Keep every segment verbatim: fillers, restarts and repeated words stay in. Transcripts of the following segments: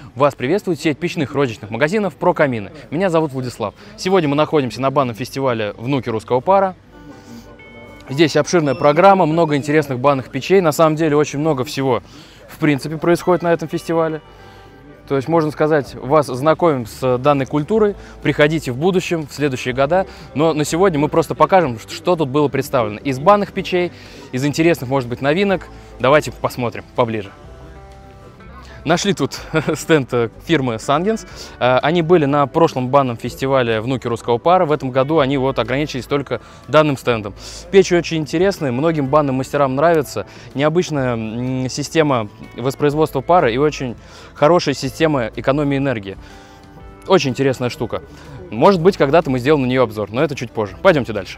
Вас приветствует сеть печных розничных магазинов «Про Камины». Меня зовут Владислав. Сегодня мы находимся на банном фестивале «Внуки русского пара». Здесь обширная программа, много интересных банных печей. На самом деле очень много всего, в принципе, происходит на этом фестивале. То есть, можно сказать, вас знакомим с данной культурой. Приходите в будущем, в следующие года. Но на сегодня мы просто покажем, что тут было представлено. Из банных печей, из интересных, может быть, новинок. Давайте посмотрим поближе. Нашли тут стенд фирмы Sangens. Они были на прошлом банном фестивале «Внуки русского пара». В этом году они вот ограничились только данным стендом. Печи очень интересные, многим банным мастерам нравится. Необычная система воспроизводства пара и очень хорошая система экономии энергии. Очень интересная штука. Может быть, когда-то мы сделаем на нее обзор, но это чуть позже. Пойдемте дальше.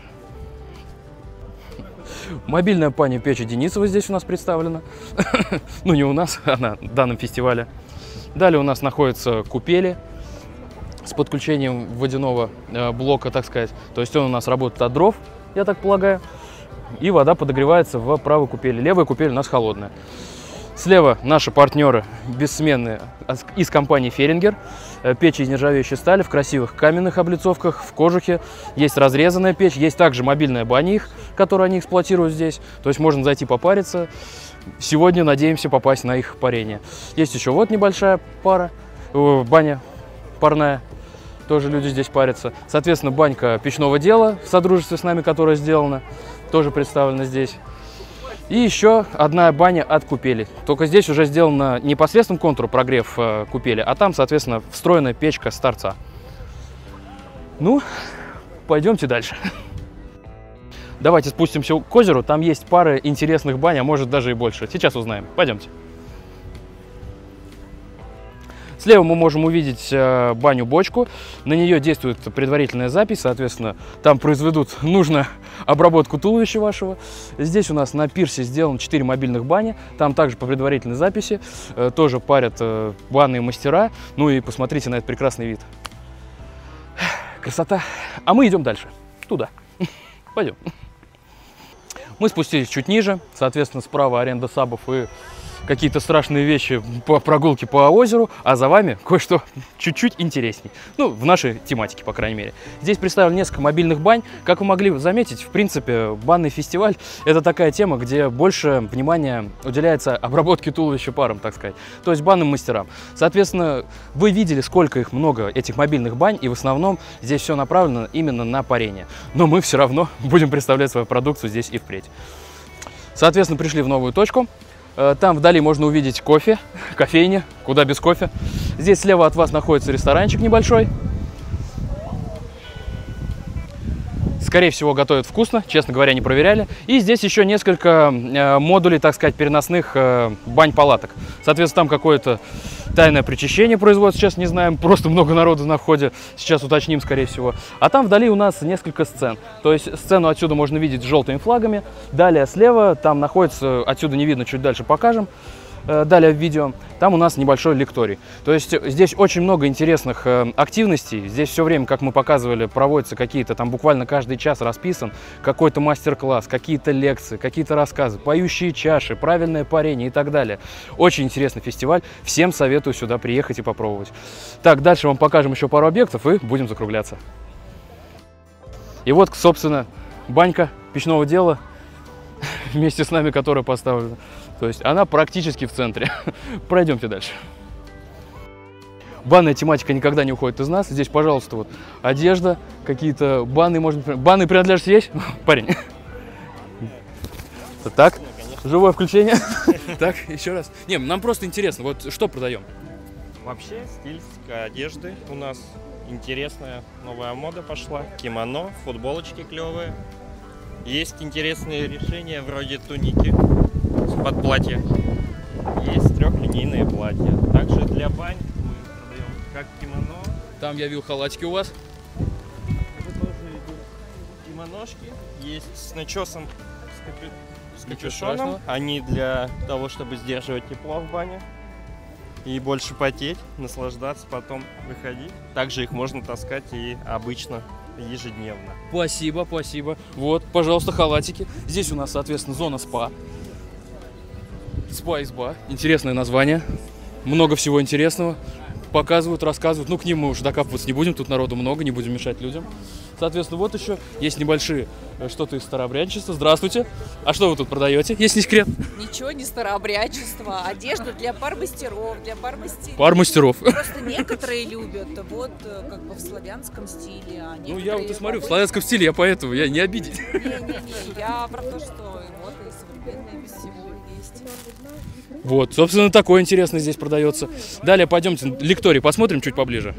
Мобильная паня печи Денисова здесь у нас представлена. Ну, не у нас, а на данном фестивале. Далее у нас находятся купели с подключением водяного э, блока, так сказать. То есть он у нас работает от дров, я так полагаю. И вода подогревается в правой купели. Левая купель у нас холодная. Слева наши партнеры бессменные из компании Ферингер. Печи из нержавеющей стали в красивых каменных облицовках, в кожухе. Есть разрезанная печь, есть также мобильная баня их, которую они эксплуатируют здесь. То есть можно зайти попариться. Сегодня надеемся попасть на их парение. Есть еще вот небольшая пара, баня парная. Тоже люди здесь парятся. Соответственно, банька печного дела в содружестве с нами, которая сделана, тоже представлена здесь. И еще одна баня от купели. Только здесь уже сделано не посредством контура прогрев э, купели, а там, соответственно, встроенная печка с торца. Ну, пойдемте дальше. Давайте спустимся к озеру. Там есть пары интересных бань, а может даже и больше. Сейчас узнаем. Пойдемте. Слева мы можем увидеть э, баню-бочку. На нее действует предварительная запись, соответственно, там произведут нужную обработку туловища вашего. Здесь у нас на пирсе сделано четыре мобильных бани. Там также по предварительной записи э, тоже парят э, банные мастера. Ну и посмотрите на этот прекрасный вид. Красота. А мы идем дальше. Туда. Пойдем. Мы спустились чуть ниже. Соответственно, справа аренда сабов и какие-то страшные вещи по прогулке по озеру, а за вами кое-что чуть-чуть интересней. Ну, в нашей тематике, по крайней мере. Здесь представлено несколько мобильных бань. Как вы могли заметить, в принципе, банный фестиваль – это такая тема, где больше внимания уделяется обработке туловища паром, так сказать. То есть банным мастерам. Соответственно, вы видели, сколько их много, этих мобильных бань, и в основном здесь все направлено именно на парение. Но мы все равно будем представлять свою продукцию здесь и впредь. Соответственно, пришли в новую точку. Там вдали можно увидеть кофе, кофейня, куда без кофе. Здесь слева от вас находится ресторанчик небольшой. Скорее всего, готовят вкусно, честно говоря, не проверяли. И здесь еще несколько э, модулей, так сказать, переносных э, бань-палаток. Соответственно, там какое-то тайное причащение производится, сейчас не знаем, просто много народу на входе, сейчас уточним, скорее всего. А там вдали у нас несколько сцен. То есть сцену отсюда можно видеть с желтыми флагами. Далее слева, там находится, отсюда не видно, чуть дальше покажем. Далее в видео, там у нас небольшой лекторий. То есть здесь очень много интересных э, активностей. Здесь все время, как мы показывали, проводятся какие-то, там буквально каждый час расписан какой-то мастер-класс, какие-то лекции, какие-то рассказы, поющие чаши, правильное парение и так далее. Очень интересный фестиваль. Всем советую сюда приехать и попробовать. Так, дальше вам покажем еще пару объектов и будем закругляться. И вот, собственно, банька печного дела вместе с нами, которая поставлена. То есть она практически в центре. Пройдемте дальше. Банная тематика никогда не уходит из нас. Здесь, пожалуйста, вот одежда, какие-то банные, может быть, банные принадлежности есть? Парень. Так, живое включение. Так, еще раз. Не, нам просто интересно, вот что продаем? Вообще, стилистика одежды у нас интересная, новая мода пошла. Кимоно, футболочки клевые. Есть интересные решения вроде туники под платье. Есть трехлинейные платья. Также для бань мы продаем как кимоно. Там я видел халатики у вас. Это тоже идут кимоношки. Есть с начесом, с, капю... с капюшоном. Они для того, чтобы сдерживать тепло в бане. И больше потеть, наслаждаться, потом выходить. Также их можно таскать и обычно ежедневно. Спасибо, спасибо. Вот, пожалуйста, халатики. Здесь у нас, соответственно, зона спа. Спа-изба. Интересное название. много всего интересного. Показывают, рассказывают. Ну, к ним мы уже докапываться не будем, тут народу много, не будем мешать людям. Соответственно, вот еще есть небольшие э, что-то из старообрядчества. Здравствуйте. А что вы тут продаете, если не секрет? Ничего не старообрядчество, одежда для пар мастеров, для пар мастеров. Пар мастеров. Просто некоторые любят вот э, как бы в славянском стиле, а Ну, я вот и смотрю, в побольше- славянском стиле, я поэтому, я не обидеть. Не-не-не, я про то, что вот и современное без всего есть. Вот, собственно, такое интересное здесь продается. Далее пойдемте лекторий посмотрим чуть поближе.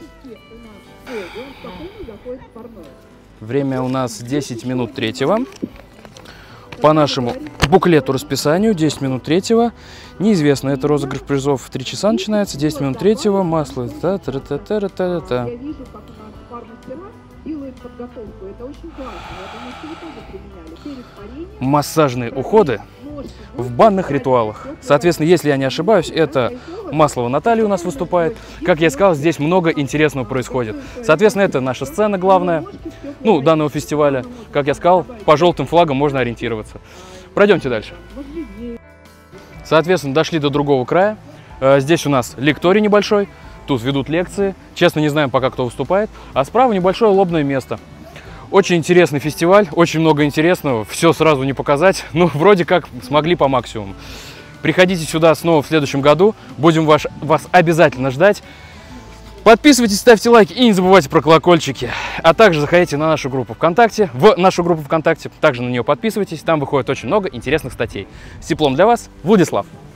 Время у нас десять минут третьего. По нашему буклету расписанию десять минут третьего. Неизвестно, это розыгрыш призов в три часа начинается. десять минут третьего. Масло. Та -та -та -та -та -та -та. Я вижу, как у нас пар-мастера делают подготовку. Это очень классно. Я думаю, что вы тоже применяли. Перед парением Массажные уходы в банных ритуалах. Соответственно, если я не ошибаюсь, это Маслова Наталья у нас выступает. Как я сказал, здесь много интересного происходит. Соответственно, это наша сцена главная, ну, данного фестиваля. Как я сказал, по желтым флагам можно ориентироваться. Пройдемте дальше. Соответственно, дошли до другого края. Э, Здесь у нас лекторий небольшой. Тут ведут лекции. Честно, не знаем пока, кто выступает. А справа небольшое лобное место. Очень интересный фестиваль, очень много интересного. Все сразу не показать. Ну, вроде как смогли по максимуму. Приходите сюда снова в следующем году. Будем ваш, вас обязательно ждать. Подписывайтесь, ставьте лайки и не забывайте про колокольчики. А также заходите на нашу группу ВКонтакте. В нашу группу ВКонтакте. Также на нее подписывайтесь. Там выходит очень много интересных статей. С теплом для вас, Владислав.